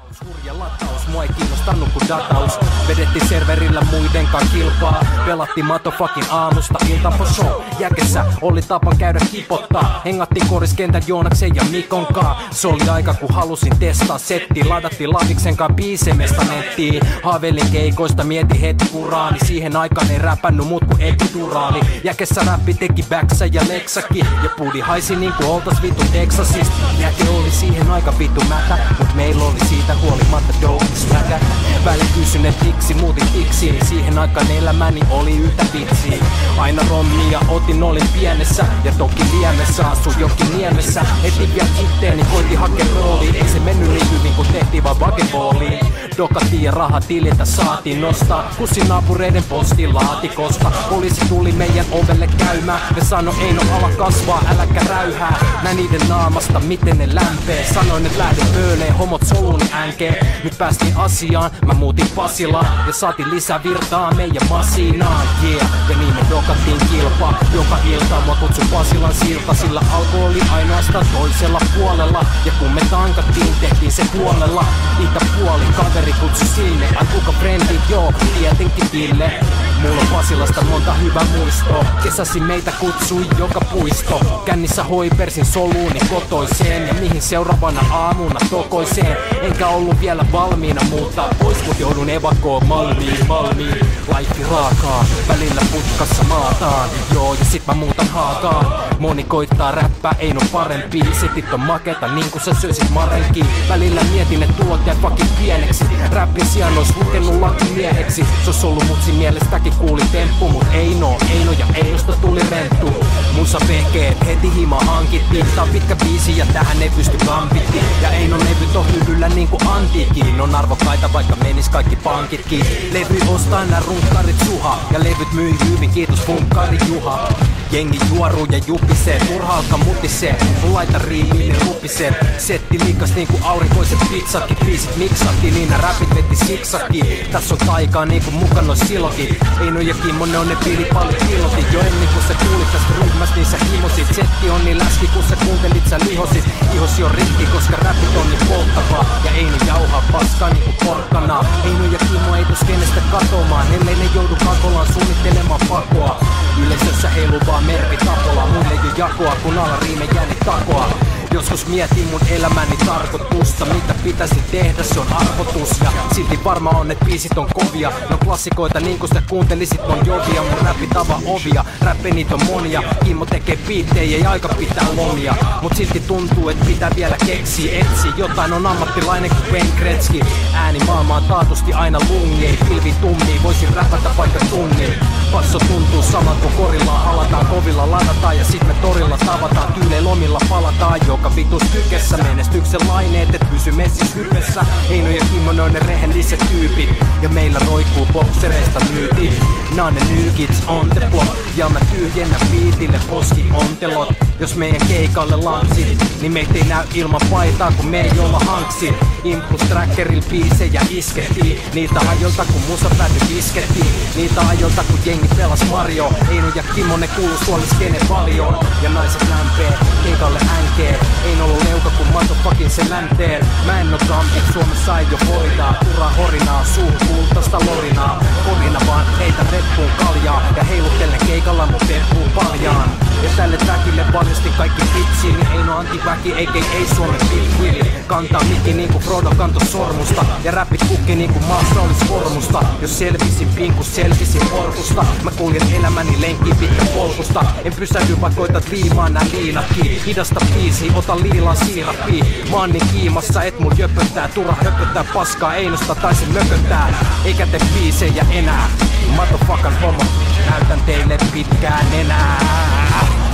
lataus, hurja lataus, mua ei kiinnostanut kun dataus. Vedettiin serverillä muidenkaan kilpaa, pelattiin motherfucking aamusta iltaan for show. Jäkessä oli tapan käydä kipottaa, hengattiin koriskentän Joonaksen ja Mikonkaa. Se oli aika kun halusin testaa settiä, ladattiin Laviksenkaan biisemesta nettiin. Haaveilin keikoista, mietin heti uraani, siihen aikaan ei räpännyt mut ku epiduraali. Jäkessä räppi teki Backsä ja Lexakin, ja puudi haisi niinku oltas vittu Texasista. Jäke oli siihen aika vittu mätä, mut meillä oli siitä huolimatta dougis mäkä. Väli kysyn et miksi muutin tiksi, niin siihen aikaan elämäni oli yhtä vitsiä. Aina rommia otin, olin pienessä, ja toki liemessä asu jokin niemessä. Etin vielä itteeni, koitin hakea rooliin, ei se mennyt niin hyvin kun tehtiin vaan vakevooliin. Dokattiin ja rahat tililtä saatiin nostaa, kussin naapureiden postilaatikosta. Poliisi tuli meidän ovelle käymään, ne sano ei no ala kasvaa, äläkä räyhää. Nää niiden naamasta miten ne lämpee, sanoin et lähde pööleen, homot soluni änkee. Nyt päästiin asiaan, mä muutin Pasilaan ja saatiin lisää virtaa meidän masinaan, yeah. Ja niin me dokattiin kilpaa, joka ilta mua kutsu Pasilan silta, sillä alko oli ainoastaan toisella puolella. Ja kun me tankattiin, tehtiin se puolella. Itäpuoli, kaveri kutsu sinne, ai kuka frendi, joo, tietenkin Ville. Mulla on Pasilasta monta hyvää muistoa, kesäsi meitä kutsui joka puisto. Kännissä hoipersin soluuni kotoiseen, ja mihin seuraavana aamuna tokoiseen. Enkä ollut vielä valmiina muuttaa pois, mut joudun evakoon Malmiin. Laifi raakaa, välillä putkassa maataan, joo ja sit mä muutan haakaan. Moni koittaa räppää, ei no parempi, setit on maketa niin kuin sä syösit marenkiin. Välillä mietin et tulot jäi fucking pieneksi, räppin sijaan ois lukenut lakimieheksi. Sos ollut mutsin mielestäkin kuuli temppu, mut ei no ja einosta tuli renttu. Musa vehkeet heti hima hankittiin, tää on pitkä biisi ja tähän ei pysty kampittiin. Ja ei no levyt on hyllyllä niinku antiikiin, on arvokkaita vaikka menis kaikki pankitkin. Levy ostaa nää runkkarit suha, ja levyt myi hyvin, kiitos funkkari Juha. Jengi juoruu ja jupisee, turha alkaa mutisee, mun laita riimiin niin rupisee. Setti liikas niinku aurinkoiset pizzatkin, biisit miksattiin, niin nää räpit veti siksakki. Tässä on taikaa niinku mukaan nois silokin, Eino ja Kimmo ne on ne piilipallit pilotit. Jo ennen kun sä kuulit tästä ryhmästä niin sä himosit. Setti on niin läski kun sä kuuntelit sä lihosit. Ihosi on rikki koska räpit on niin polttavaa, ja Eino jauhaa paskaa niinku porkkanaa. Eino ja Kimmo ei tus kenestä katomaan, ellei ne joudu kakolaan suunnittelemaan pakoa. Yleisössä heiluu vaan mervi tapola, mulle ei jakoa kun alariime jääni takoa. Joskus mietin mun elämäni tarkoitusta, mitä pitäisi tehdä, se on arvotus. Ja silti varma on, et biisit on kovia, no klassikoita niin kun sä kuuntelisit on jovia. Mun räppit avaa ovia, räppe niitä on monia. Kimmo tekee biittejä ja aika pitää lomia, mut silti tuntuu et pitää vielä keksiä, etsi jotain on ammattilainen kuin Wayne Gretzky. Ääni maailmaan taatusti aina lungi, ei pilvi tummii, voisin räpätä vaikka tunnin. Passo tuntuu saman kun korilla halataan, kovilla ladataan ja sit me torilla tavataan. Tyyleen lomilla palataan, joka vitus kykessä, menestyksen laineet et pysy messis hypessä. Eino ja Kimmo ne on ne rehelliset tyypit, ja meillä roikkuu boksereista myyti. Nää on ne new kids on the block, ja mä tyhjennän biitille poskiontelot. Jos meidän keikalle lanksit, niin meitä ei näy ilman paitaa kun me ei olla hanksit. Impuls trackeril biisejä iskettiin, niiltä ajoilta kun musa pääty iskettiin. Niiltä ajoilta kun jengi pelas Mario, Eino ja Kimmo ne kuuluu suoliskene paljon. Ja naiset lämpee, keikalle änkee, ei ollut leuka kun motherfucking se länteen. Mä en oo kampit, Suomessa ei jo hoitaa, turhaa horinaa, suun kultaista lorinaa. Korina vaan heitä reppuun kaljaa, ja heiluttelen keikalla mun peppuun paljaan. Ja tälle trackille paljastin kaikki vitsiin, niin Eino antiväki ei Suomen Big Willi. Kantaa mikki niinku Frodo kanto sormusta, ja räppit kukki niinku maassa olis vormusta. Jos selvisin pinku, selvisin porkusta, mä kuljen elämäni lenkkiin pitkä polkusta. En pysähdy vaikka koitat liimaa nää liinatkin, hidasta biisi, ota liilaa siirappiin. Mä oon niin kiimassa et mun jöpöttää, turha höpöttää paskaa, Einosta taisin mököttää. Eikä te biisejä enää, motherfuckan homo, näytän teille pitkään enää.